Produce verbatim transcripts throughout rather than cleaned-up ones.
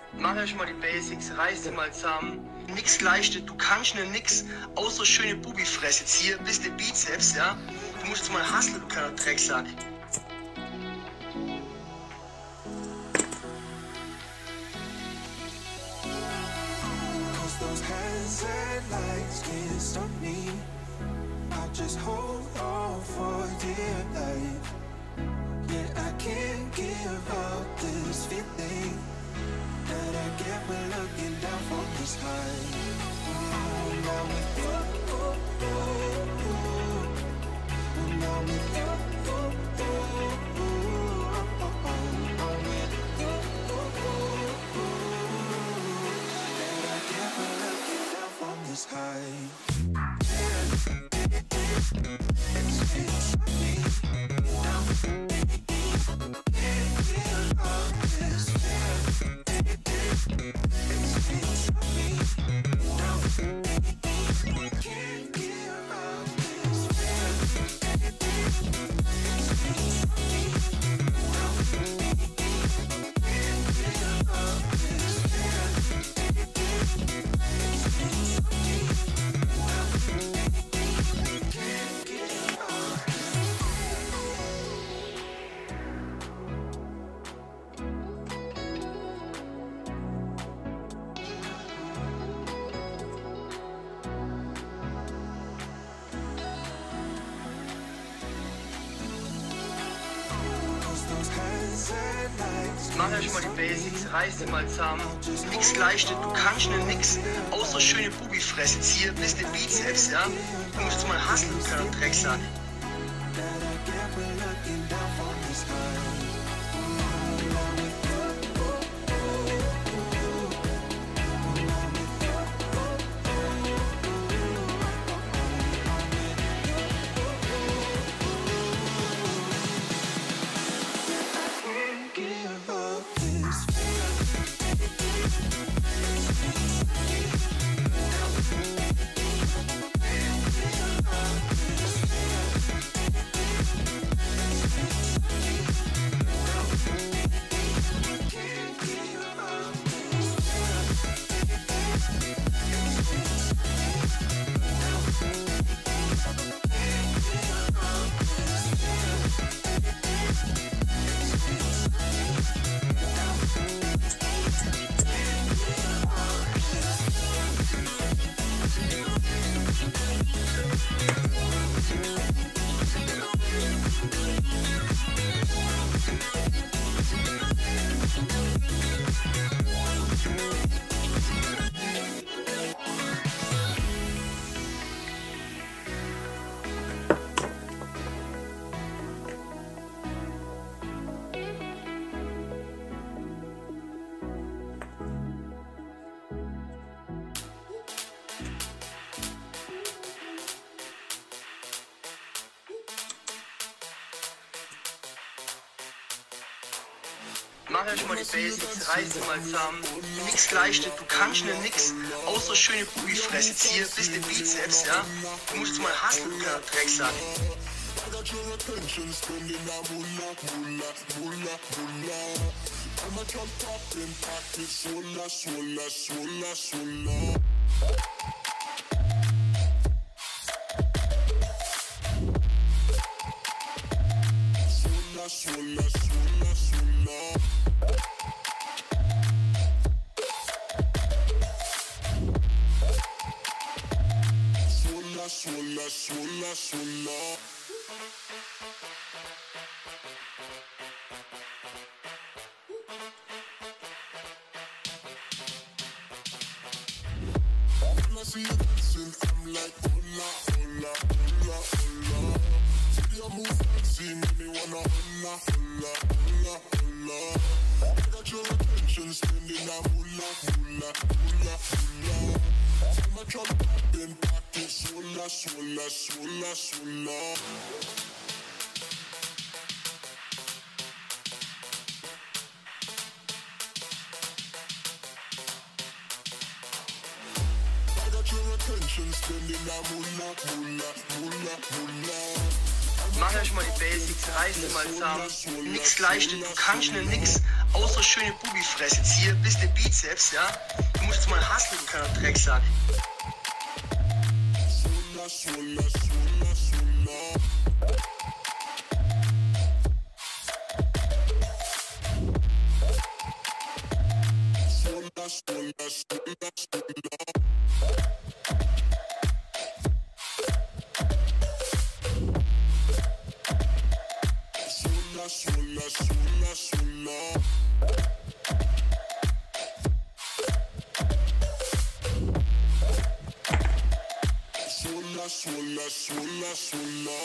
Mach euch mal die Basics, reiß dir mal zusammen. Nix Leichtes, du kannst ne nix, außer schöne Bubifresse. Jetzt hier bis der Bizeps, ja. Du musst jetzt mal hustlen, du kleiner Drecksack. Mach euch mal die Basics, reiß dir mal zusammen. Nix Leichtes, du kannst ne nix, außer schöne Bubifresse. Jetzt hier bis der Bizeps, ja. Du musst jetzt mal hustlen, du kleiner Drecksack. Mach euch mal die Basics, reiß dir mal zusammen. Nix Leichtes, du kannst ne nix, außer schöne Bubifresse. Jetzt hier bis der Bizeps, ja. Du musst jetzt mal hustlen, du kleiner Drecksack. Sola, sola, sola. When I see you dancing, I'm like, hola, hola, hola, hola. See you move fancy, make me wanna hola, hola, hola, hola. I got your attention, spending that moolah, moolah, moolah, moolah. See my drum popping, pocket, sola, sola, sola, sola. Mach euch mal die Basics, reiß dir mal zusammen. Nix Leichtes, du kannst ne nix, außer schöne Bubifresse. Hier, bisschen Bizeps, ja. Du musst jetzt mal hustlen, du kleiner Drecksack. Sola, sola, sola, sola. Sola, sola, sola, sola. Sola, sola, sola. Sola, sola, sola.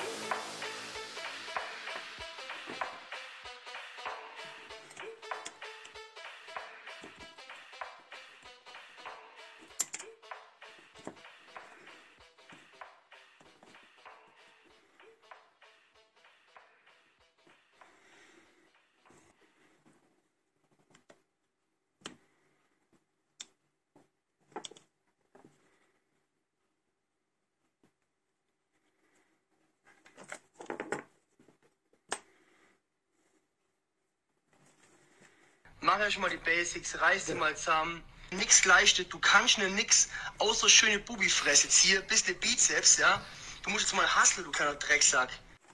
Mach euch mal die Basics, reiß sie mal zusammen. Nix leichtet, du kannst ne nix, außer schöne Bubifresse. Hier, bisschen Bizeps, ja. Du musst jetzt mal hustlen, du kleiner Drecksack.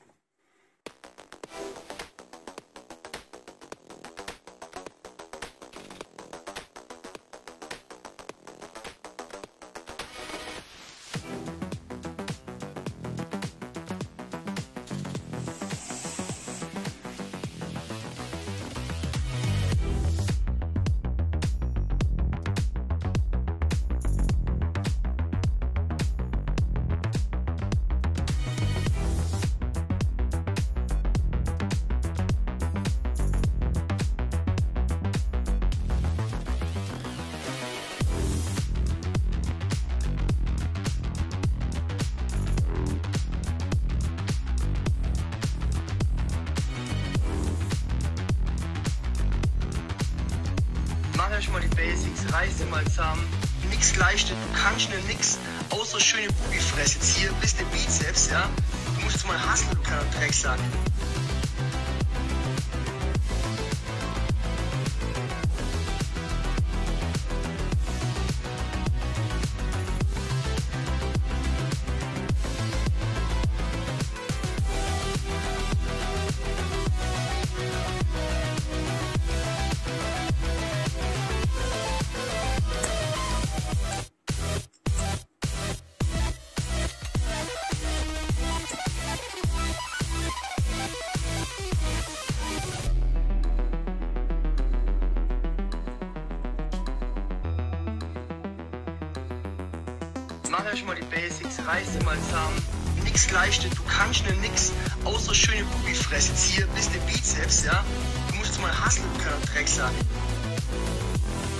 Mach euch mal die Basics, reiß sie mal zusammen. Nix leichtet, du kannst ne nix, außer schöne Bubifresse. Hier, bisschen Bizeps, ja. Du musst jetzt mal hustlen, du kleiner Drecksack. Mach euch mal die Basics, reiß sie mal zusammen. Nix leichtet, du kannst ne nix, außer schöne Bubifresse. Hier, bisschen Bizeps, ja. Du musst jetzt mal hustlen, du kleiner Drecksack.